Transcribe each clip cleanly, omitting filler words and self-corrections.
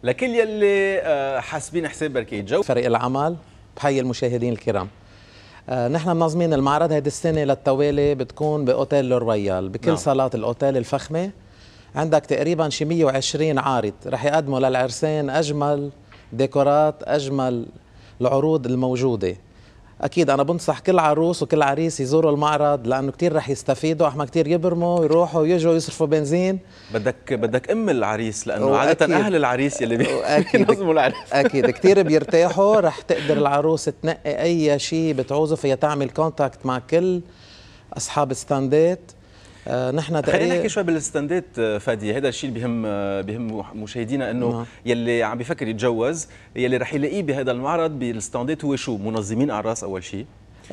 لكل يلي حاسبين حساب بركي جو فريق العمل بحيي المشاهدين الكرام. نحن منظمين المعرض هيدي السنة للتوالي، بتكون بأوتيل لورويال بكل نعم. صالات الأوتيل الفخمة. عندك تقريبا شي 120 عارض رح يقدموا للعرسان أجمل ديكورات، أجمل العروض الموجودة. أكيد أنا بنصح كل عروس وكل عريس يزوروا المعرض لأنه كتير رح يستفيدوا، أحما كتير يبرموا يروحوا ويجوا يصرفوا بنزين. بدك العريس، لانه عاده اهل العريس يلي بينظموا العرس. اكيد كثير بيرتاحوا. رح تقدر العروس تنقي اي شيء بتعوزه، فيها تعمل كونتاكت مع كل اصحاب ستاندات. نحن خلينا نحكي شوي بالستاندات فادي. هذا الشيء اللي بهم مشاهدينا، انه يلي عم بيفكر يتجوز يلي رح يلاقيه بهذا المعرض بالستاندات هو شو؟ منظمين اعراس اول شيء،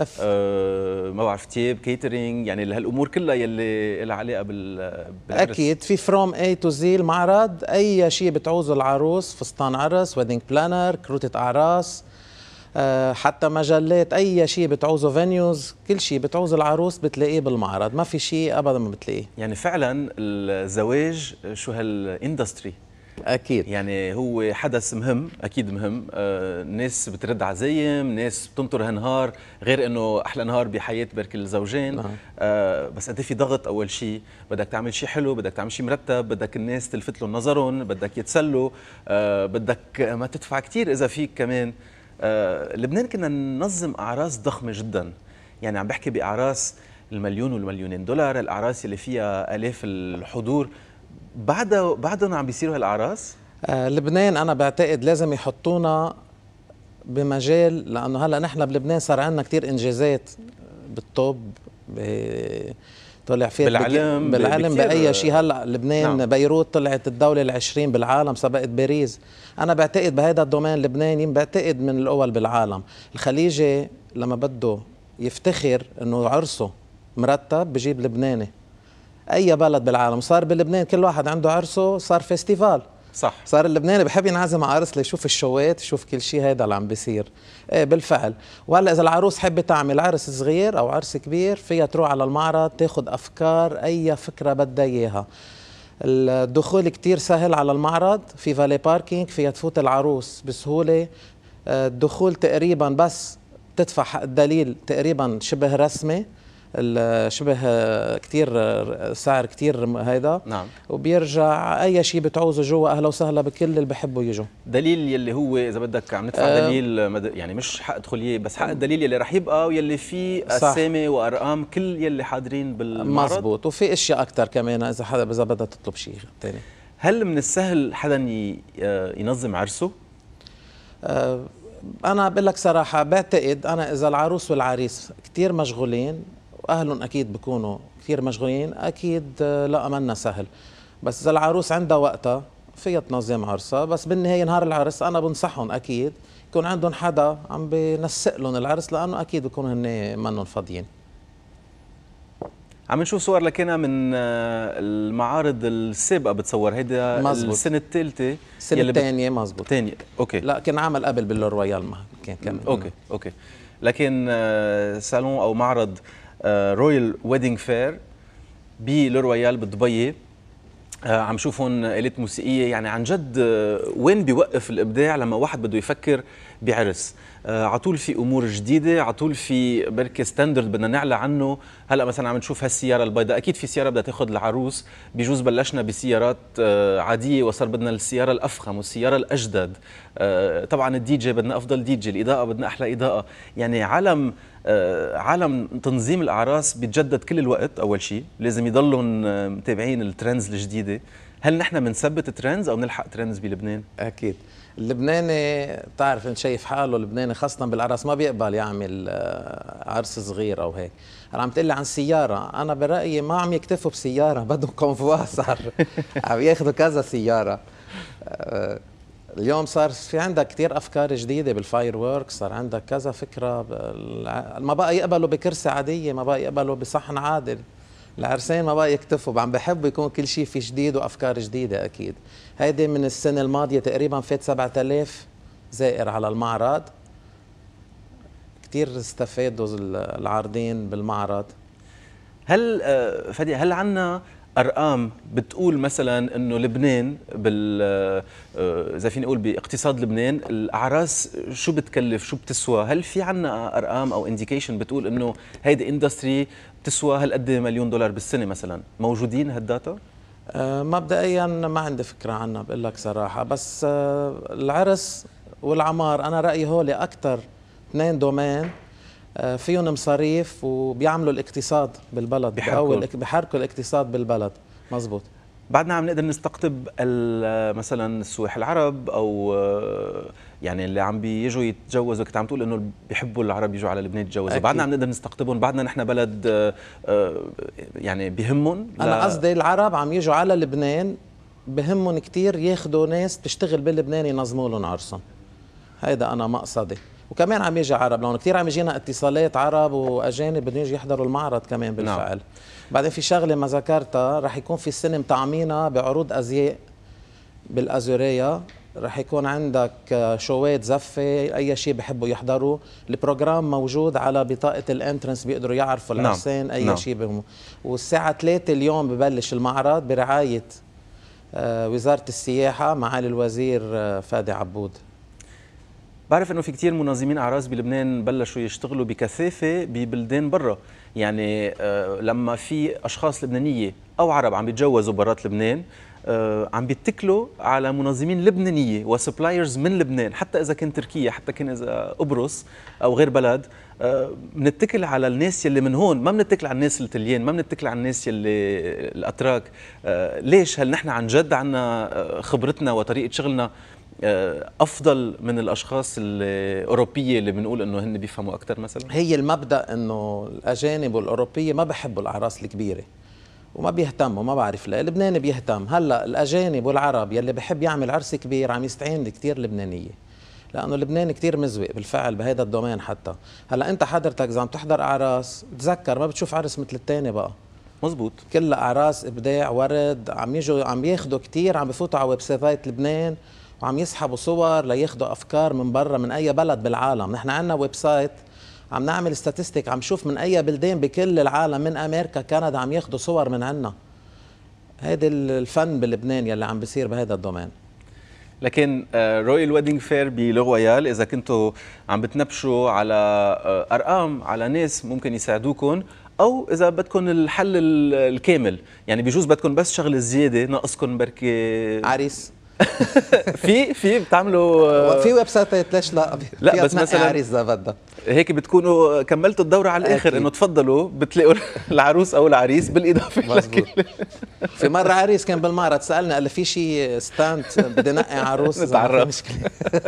ما بعرف تياب، كيترينج، يعني هالامور كلها يلي لها علاقه بالعرس. اكيد في فروم اي تو زي المعرض، اي شيء بتعوزه العروس، فستان عرس، ويدنج بلانر، كروتة اعراس، حتى مجلات، اي شيء بتعوزه، فينيوز، كل شيء بتعوزه العروس بتلاقيه بالمعرض، ما في شيء ابدا ما بتلاقيه. يعني فعلا الزواج شو هالاندستري، اكيد يعني هو حدث مهم، اكيد مهم. ناس بترد عزايم، ناس بتنطر هالنهار، غير انه احلى نهار بحياه بركي الزوجين. بس قد في ضغط. اول شيء بدك تعمل شيء حلو، بدك تعمل شيء مرتب، بدك الناس تلفت لهم نظرهم، بدك يتسلوا، بدك ما تدفع كثير اذا فيك كمان. لبنان كنا ننظم اعراس ضخمه جدا، يعني عم بحكي باعراس المليون والمليونين دولار، الاعراس اللي فيها الاف الحضور. بعدهم عم بيصيروا هالاعراس. لبنان انا بعتقد لازم يحطونا بمجال، لانه هلا نحن بلبنان صار عندنا كثير انجازات بالطب، طلع فيها بالعلم باي شيء. هلا لبنان نعم. بيروت طلعت الدوله ال20 بالعالم، سبقت باريس. انا بعتقد بهذا الدومين لبنان بعتقد من الاول بالعالم. الخليجي لما بده يفتخر انه عرسه مرتب بجيب لبناني. اي بلد بالعالم صار بلبنان كل واحد عنده عرسه صار فيستيفال. صح، صار اللبناني بحب ينعزم على عرس ليشوف الشوات، يشوف كل شيء. هيدا اللي عم بيصير. ايه بالفعل. وهلا اذا العروس حبت تعمل عرس صغير او عرس كبير، فيها تروح على المعرض تاخذ افكار، اي فكره بدها اياها. الدخول كتير سهل على المعرض، في فالي باركينج، فيها تفوت العروس بسهوله. الدخول تقريبا بس تدفع حق الدليل تقريبا شبه رسمي، شبه كتير سعر كتير هيدا. نعم. وبيرجع اي شيء بتعوزه جوا. اهلا وسهلا بكل اللي بحبوا يجوا. دليل يلي هو اذا بدك عم ندفع دليل، يعني مش حق دخوليه بس حق الدليل يلي رح يبقى ويلي فيه اسامي وارقام كل يلي حاضرين بالمعرض. مزبوط. وفي اشياء اكثر كمان اذا بدها تطلب شيء ثاني. هل من السهل حدا ينظم عرسه؟ انا بقول لك صراحه، بعتقد انا اذا العروس والعريس كثير مشغولين واهلهم اكيد بيكونوا كثير مشغولين، اكيد لا منا سهل. بس اذا العروس عندها وقتها فيها تنظم عرسها. بس بالنهايه نهار العرس انا بنصحهم اكيد يكون عندهم حدا عم بنسق لهم العرس، لانه اكيد بيكونوا هن منهم فاضيين. عم نشوف صور لكنا من المعارض السابقه، بتصور هيدا السنه الثالثه، السنه الثانيه. مزبوط، ثانيه. اوكي. لا كان عمل قبل بالرويال، ما كان كمان. اوكي. لكن صالون او معرض رويال ويدنج فير بلورويال بدبي، عم شوفهم آلات موسيقية. يعني عن جد وين بيوقف الإبداع لما واحد بده يفكر بعرس؟ عطول في أمور جديدة، عطول في بركة ستاندرد بدنا نعلى عنه. هلأ مثلا عم نشوف هالسيارة البيضاء، أكيد في سيارة بدها تاخذ العروس، بيجوز بلشنا بسيارات عادية وصار بدنا السيارة الأفخم والسيارة الأجدد. طبعا الدي جي بدنا أفضل دي جي، الإضاءة بدنا أحلى إضاءة. يعني عالم تنظيم الأعراس بيتجدد كل الوقت. أول شيء لازم يضلهم متابعين الترندز الجديدة. هل نحن بنثبت ترندز أو بنلحق ترندز بلبنان؟ أكيد. اللبناني بتعرف انت شايف حاله، اللبناني خاصة بالعرس ما بيقبل يعمل عرس صغير أو هيك. أنا عم تقلي عن سيارة، أنا برأيي ما عم يكتفوا بسيارة، بدهم كونفوا. صار عم ياخذوا كذا سيارة. اليوم صار في عندك كثير افكار جديده بالفاير وورك، صار عندك كذا فكره. ما بقى يقبلوا بكرسي عاديه، ما بقى يقبلوا بصحن عادل. العرسين ما بقى يكتفوا، عم بحبوا يكون كل شيء في جديد وافكار جديده. اكيد هيدي من السنه الماضيه تقريبا فات 7000 زائر على المعرض. كثير استفادوا العارضين بالمعرض. هل فادي، هل عندنا ارقام بتقول مثلا انه لبنان زي فيني اقول باقتصاد لبنان الاعراس شو بتكلف شو بتسوى؟ هل في عنا ارقام او انديكيشن بتقول انه هيدي اندستري بتسوى هالقد مليون دولار بالسنه مثلا؟ موجودين هالداتا؟ مبدئيا ما عندي فكره عنها بقول لك صراحه، بس العرس والعمار انا رايي هول اكثر اثنين دومين فيهم مصاريف وبيعملوا الاقتصاد بالبلد، بحركوا الاقتصاد بالبلد. مزبوط. بعدنا عم نقدر نستقطب مثلا السواح العرب او يعني اللي عم بيجوا يتجوزوا، كنت عم تقول انه بيحبوا العرب يجوا على لبنان يتجوزوا، بعدنا عم نقدر نستقطبهم، بعدنا نحن بلد يعني بهمهم. انا قصدي العرب عم يجوا على لبنان بهمهم كثير ياخذوا ناس تشتغل بلبنان ينظموا لهم عرسهم، هيدا انا مقصدي. وكمان عم يجي عرب، لانه كثير عم يجينا اتصالات عرب واجانب بدهم يجوا يحضروا المعرض كمان بالفعل. نعم. بعدين في شغله ما ذكرتها، رح يكون في السنه مطعمينا بعروض ازياء بالازوريه، رح يكون عندك شوات زفه اي شيء بحبوا يحضروا، البروجرام موجود على بطاقه الانترنس بيقدروا يعرفوا العرسان. نعم. اي نعم. شيء والساعه 3 اليوم ببلش المعرض برعايه وزاره السياحه معالي الوزير فادي عبود. بعرف انه في كثير منظمين اعراس بلبنان بلشوا يشتغلوا بكثافه ببلدان برا، يعني لما في اشخاص لبنانيه او عرب عم بيتجوزوا برات لبنان عم بيتكلوا على منظمين لبنانيه وسبلايرز من لبنان، حتى اذا كان تركيا، حتى كان اذا قبرص او غير بلد، بنتكل على الناس يلي من هون، ما بنتكل على الناس التليان، ما بنتكل على الناس يلي الاتراك. ليش؟ هل نحن عن جد عنا خبرتنا وطريقه شغلنا افضل من الاشخاص الاوروبيه اللي بنقول انه هن بيفهموا اكثر مثلا؟ هي المبدا انه الاجانب والاوروبيه ما بحبوا الاعراس الكبيره وما بيهتموا، ما بعرف ليه. لبنان بيهتم. هلا الاجانب والعرب يلي بحب يعمل عرس كبير عم يستعين كثير لبنانيه، لانه لبنان كثير مزوق بالفعل بهذا الدومين. حتى هلا انت حضرتك اذا عم تحضر اعراس تذكر ما بتشوف عرس مثل الثاني بقى. مزبوط. كلها اعراس ابداع ورد، عم يجوا عم ياخذوا كثير، عم بفوتوا على ويب سايت لبنان وعم يسحبوا صور لياخذوا افكار من برا من اي بلد بالعالم. نحن عندنا ويب سايت عم نعمل ستاتستيك، عم شوف من اي بلدان بكل العالم، من امريكا كندا عم ياخذوا صور من عنا. هيدي الفن بلبنان يلي عم بيصير بهذا الدومين. لكن رويال ويدنج فير بلوغويال اذا كنتوا عم بتنبشوا على ارقام على ناس ممكن يساعدوكم، او اذا بدكم الحل الكامل، يعني بجوز بدكم بس شغله زياده ناقصكم بركي عريس. في بتعملوا في ويب سايتات، ليش لا؟ لا بس مثلا عريس اذا بدك هيك بتكونوا كملتوا الدورة على الآخر، إنه تفضلوا بتلاقوا العروس أو العريس بالإضافة. مزبوط. في مرة عريس كان بالمعرض سألنا قال لي في شيء ستاند بدي نقي عروس نتعرف. مشكلة.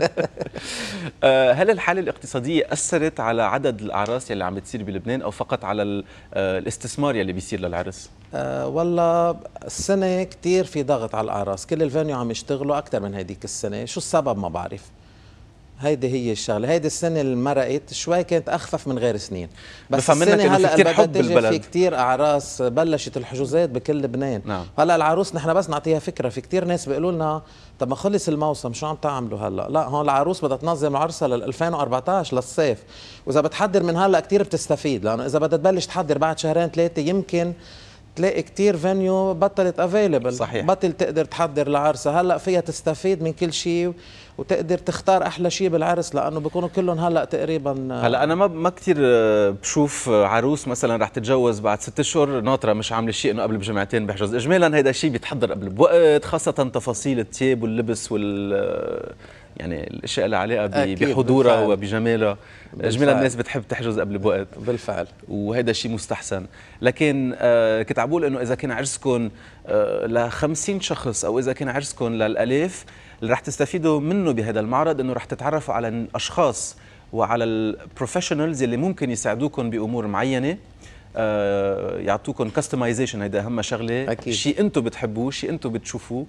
هل الحالة الاقتصادية أثرت على عدد الأعراس يلي عم بتصير بلبنان، أو فقط على الاستثمار يلي بيصير للعرس؟ والله السنة كتير في ضغط على الأعراس، كل الفانيو عم يشتغلوا أكثر من هيديك السنة. شو السبب ما بعرف. هيدي هي الشغله. هيدي السنه اللي مرقت شوي كانت اخفف من غير سنين، بس السنه هلا كثير حب بالبلد، في كثير اعراس بلشت الحجوزات بكل لبنان. نعم. هلا العروس نحن بس نعطيها فكره، في كثير ناس بيقولوا لنا طب ما خلص الموسم شو عم تعملوا هلا؟ لا، هون العروس بدها تنظم عرسها لل 2014 للصيف، واذا بتحضر من هلا كثير بتستفيد، لانه اذا بدها تبلش تحضر بعد شهرين ثلاثه يمكن تلاقي كتير فانيو بطلت افيلبل. صحيح. بطل تقدر تحضر لعرسها. هلا فيها تستفيد من كل شيء وتقدر تختار احلى شيء بالعرس، لانه بيكونوا كلهم هلا تقريبا. هلا انا ما كثير بشوف عروس مثلا رح تتجوز بعد 6 اشهر ناطره مش عامله شيء انه قبل بجمعتين بحجز. اجمالا هيدا الشيء بيتحضر قبل بوقت، خاصه تفاصيل الثياب واللبس يعني الاشياء اللي عليها بحضورها وبجمالها. اجمالا الناس بتحب تحجز قبل بوقت بالفعل، وهذا الشيء مستحسن. لكن كنت عم بقول انه اذا كان عرسكم ل 50 شخص او اذا كان عرسكم للالاف، اللي رح تستفيدوا منه بهذا المعرض انه رح تتعرفوا على الاشخاص وعلى البروفيشنالز اللي ممكن يساعدوكم بامور معينه، يعطوكم كاستمايزيشن. هيدا اهم شغله، شيء انتم بتحبوه، شيء انتم بتشوفوه.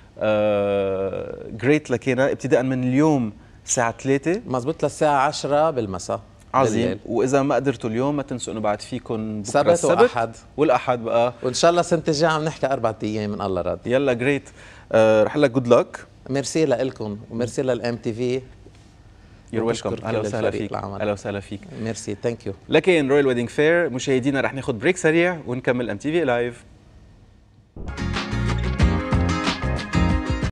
جريت لكينا ابتداء من اليوم الساعه 3 مزبوط للساعه 10 بالمساء. عظيم بالليل. واذا ما قدرتوا اليوم ما تنسوا انه بعد فيكم بكره السبت واحد، والاحد بقى، وان شاء الله السنه الجايه عم نحكي 4 ايام من الله رد. يلا جريت. رح لك جود لك. ميرسي لكم وميرسي للام تي في. يور ويلكم. اهلا وسهلا فيك. اهلا وسهلا فيك. ميرسي. ثانك يو. لكن رويال ويدنج فير مشاهدينا رح ناخذ بريك سريع ونكمل ام تي في لايف.